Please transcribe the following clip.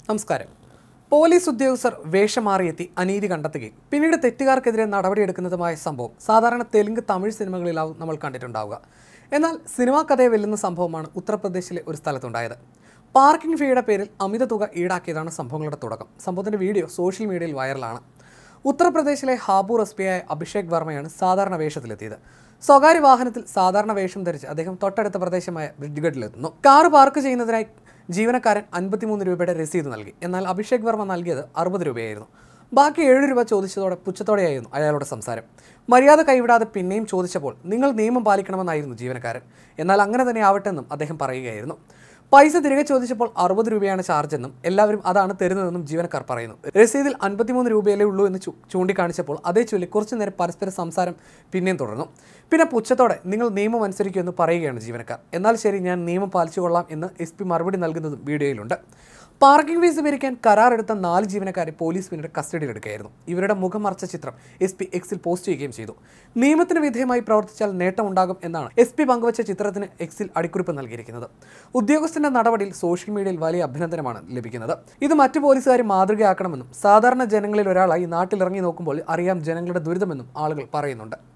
നമസ്കാരം. പോലീസ് ഉദ്യോഗസ്ഥർ വേഷം മാറിയെത്തി അനീതി കണ്ടെത്തുകയും പിന്നീട് തെറ്റുകാർക്കെതിരെ നടപടിയെടുക്കുന്നതുമായ സംഭവം സാധാരണ തെലുങ്ക് തമിഴ് സിനിമകളിലാവും നമ്മൾ കണ്ടിട്ടുണ്ടാവുക. എന്നാൽ സിനിമാ കഥയെ വെല്ലുന്ന സംഭവമാണ് ഉത്തർപ്രദേശിലെ ഒരു സ്ഥലത്തുണ്ടായത്. പാർക്കിംഗ് ഫീയുടെ പേരിൽ അമിത തുക ഈടാക്കിയതാണ് സംഭവങ്ങളുടെ തുടക്കം. സംഭവത്തിൻ്റെ വീഡിയോ സോഷ്യൽ മീഡിയയിൽ വൈറലാണ്. ഉത്തർപ്രദേശിലെ ഹാപൂർ എസ്.പി. ആയ അഭിഷേക് വർമ്മയാണ് സാധാരണ വേഷത്തിലെത്തിയത്. സ്വകാര്യ വാഹനത്തിൽ സാധാരണ വേഷം ധരിച്ച് അദ്ദേഹം തൊട്ടടുത്ത പ്രദേശമായ ബ്രിഡ്ജ്ഗഡിലെത്തുന്നു. കാർ പാർക്ക് ചെയ്യുന്നതിനായി ജീവനക്കാരൻ 53 രൂപയുടെ രസീത് നൽകി. എന്നാൽ അഭിഷേക് വർമ്മ നൽകിയത് 60 രൂപയായിരുന്നു. ബാക്കി 7 രൂപ ചോദിച്ചതോടെ പുച്ഛത്തോടെയായിരുന്നു അയാളുടെ സംസാരം. മര്യാദ കൈവിടാതെ പിന്നെയും ചോദിച്ചപ്പോൾ നിങ്ങൾ നിയമം പാലിക്കണമെന്നായിരുന്നു ജീവനക്കാരൻ. എന്നാൽ അങ്ങനെ തന്നെ ആവട്ടെന്നും അദ്ദേഹം പറയുകയായിരുന്നു. പൈസ തിരികെ ചോദിച്ചപ്പോൾ 60 രൂപയാണ് ചാർജ് എന്നും എല്ലാവരും അതാണ് തരുന്നതെന്നും ജീവനക്കാർ പറയുന്നു. രസീതിൽ 53 രൂപയല്ലേ ഉള്ളൂ എന്ന് ചൂണ്ടിക്കാണിച്ചപ്പോൾ അതേ ചൊല്ലി കുറച്ചു നേരം പരസ്പര സംസാരം പിന്നെയും തുടർന്നു. പിന്നെ പുച്ഛത്തോടെ നിങ്ങൾ നിയമം അനുസരിക്കുമെന്ന് പറയുകയാണ് ജീവനക്കാർ. എന്നാൽ ശരി, ഞാൻ നിയമം പാലിച്ചുകൊള്ളാം എന്ന് എസ്.പി. മറുപടി നൽകുന്നതും വീഡിയോയിലുണ്ട്. പാർക്കിംഗ് ഫീസ് പിരിക്കാൻ കരാറെടുത്ത 4 ജീവനക്കാരെ പോലീസ് പിന്നീട് കസ്റ്റഡിയിലെടുക്കുകയായിരുന്നു. ഇവരുടെ മുഖം മറച്ച ചിത്രം എസ്.പി. എക്സിൽ പോസ്റ്റ് ചെയ്യുകയും ചെയ്തു. നിയമത്തിന് വിധേയമായി പ്രവർത്തിച്ചാൽ നേട്ടമുണ്ടാകും എന്നാണ് എസ്.പി. പങ്കുവച്ച ചിത്രത്തിന് എക്സിൽ അടിക്കുറിപ്പ് നൽകിയിരിക്കുന്നത്. ഉദ്യോഗസ്ഥന്റെ നടപടിയിൽ സോഷ്യൽ മീഡിയയിൽ വലിയ അഭിനന്ദനമാണ് ലഭിക്കുന്നത്. ഇത് മറ്റു പോലീസുകാരെ മാതൃകയാക്കണമെന്നും സാധാരണ ജനങ്ങളിൽ ഒരാളായി നാട്ടിലിറങ്ങി നോക്കുമ്പോൾ അറിയാം ജനങ്ങളുടെ ദുരിതമെന്നും ആളുകൾ പറയുന്നുണ്ട്.